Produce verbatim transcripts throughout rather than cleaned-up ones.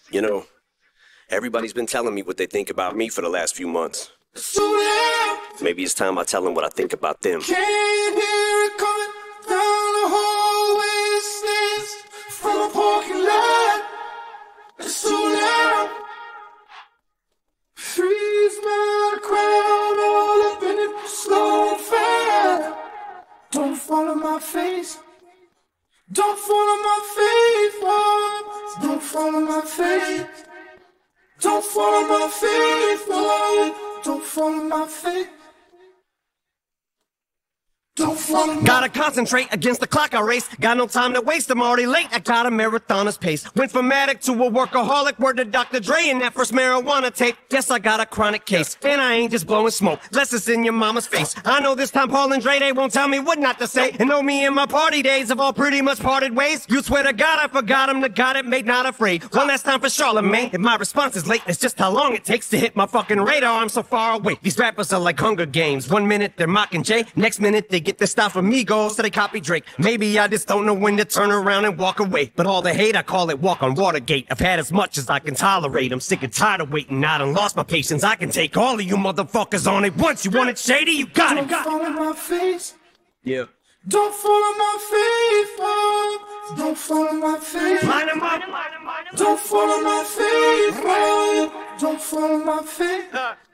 You know, everybody's been telling me what they think about me for the last few months. Maybe it's time I tell them what I think about them. Can't hear it coming down the hallway, it stands from a parking lot. It's too loud. Freeze my crowd all up in it, slow and fast. Don't follow my face. Don't follow my face. Oh. Don't follow my face. Don't follow my face. Oh. Don't follow my face. Don't follow my Gotta concentrate against the clock I race. Got no time to waste, I'm already late. I got a marathoner's pace. Went from addict to a workaholic. Word to Doctor Dre in that first marijuana tape. Guess I got a chronic case. And I ain't just blowing smoke, less it's in your mama's face. I know this time Paul and Dre, they won't tell me what not to say. And know me and my party days have all pretty much parted ways. You swear to God I forgot him, the God it made not afraid. One last time for Charlemagne. If my response is late, it's just how long it takes to hit my fucking radar. I'm so far away. These rappers are like Hunger Games. One minute they're mocking Jay, next minute they get their style from Migos, so they copy Drake. Maybe I just don't know when to turn around and walk away. But all the hate, I call it walk on Watergate. I've had as much as I can tolerate. I'm sick and tired of waiting. I done lost my patience. I can take all of you motherfuckers on it once. You want it shady? You got it. Don't follow my face. Yeah. Don't follow my face. Oh. Don't follow my face. Line 'em up. Don't follow my face. Oh. Don't follow my face.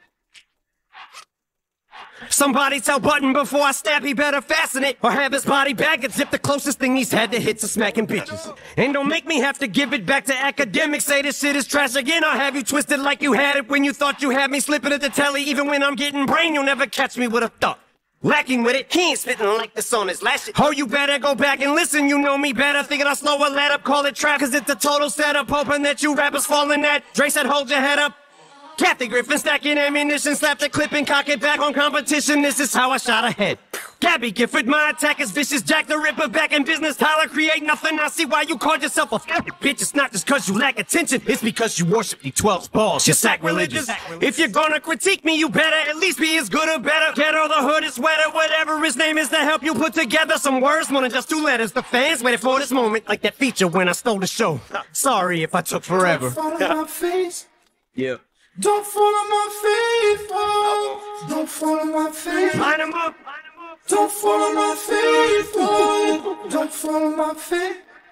Somebody tell Button before I stab, he better fasten it. Or have his body bag and zip the closest thing he's had to hits of smacking bitches. And don't make me have to give it back to academics. Say this shit is trash again. I'll have you twisted like you had it when you thought you had me slipping at the telly. Even when I'm getting brain, you'll never catch me with a thought. Lacking with it, he ain't spitting like this on his last shit. Oh, you better go back and listen, you know me better. Thinking I'll slow a let up, call it trap, cause it's a total setup. Hoping that you rappers fall in that. Dre said hold your head up. Kathy Griffin stacking ammunition, slapped a clip and cock it back on competition. This is how I shot ahead. Gabby Gifford, my attack is vicious. Jack the Ripper back in business. Tyler create nothing. I see why you called yourself a fucking bitch. It's not just cause you lack attention. It's because you worship the twelve's balls. You're sacrilegious. If you're gonna critique me, you better at least be as good or better. Get all the hood is sweater, whatever his name is to help you put together some words. More than just two letters. The fans waited for this moment like that feature when I stole the show. Sorry if I took forever. Don't follow my face. Yeah. Don't follow my face. Oh. Don't follow my face. Line 'em up. Don't follow my face. Oh. Don't follow my face.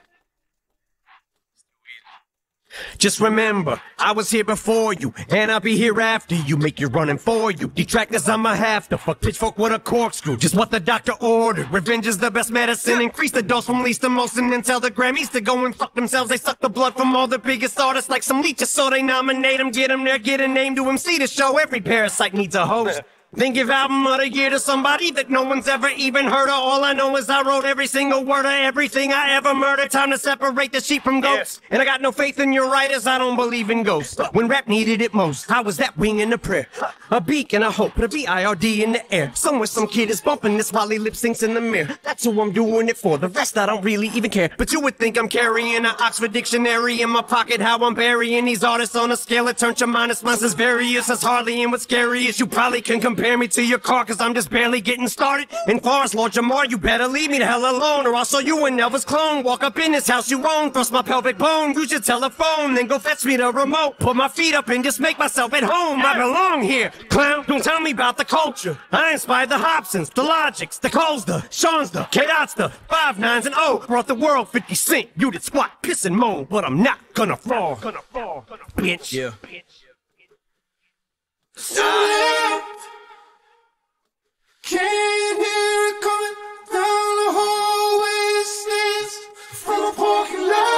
Just remember, I was here before you, and I'll be here after you. Make you running for you. Detractors, I'ma have to fuck pitchfork with a corkscrew. Just what the doctor ordered. Revenge is the best medicine. Increase the dose from least to most, and then tell the Grammys to go and fuck themselves. They suck the blood from all the biggest artists like some leeches, so they nominate them, get them there, get a name to M C to show. Every parasite needs a host. Then give album of the year to somebody that no one's ever even heard of. All I know is I wrote every single word of everything I ever murdered. Time to separate the sheep from goats. And I got no faith in your writers, I don't believe in ghosts. When rap needed it most, I was that wing in a prayer. A beacon, a hope, a B I R D in the air. Somewhere some kid is bumping this while he lip syncs in the mirror. That's who I'm doing it for, the rest I don't really even care. But you would think I'm carrying an Oxford dictionary in my pocket. How I'm burying these artists on a scale that turns your minus minus various. That's hardly in what's scary is you probably can compare me to your car, cause I'm just barely getting started. And far as Lord Jamar, you better leave me the hell alone, or I'll show you an Elvis clone. Walk up in this house you own, thrust my pelvic bone, use your telephone, then go fetch me the remote. Put my feet up and just make myself at home. I belong here. Clown, don't tell me about the culture. I inspired the Hobsons, the Logics, the Coles, the Sean's, the K-Dots, the five nines, and oh, brought the world fifty cent. You did squat, piss and moan, but I'm not gonna fall. Gonna fall, gonna bitch. Yeah. Nah. Can't hear it coming down the hallway, it stands from a parking lot.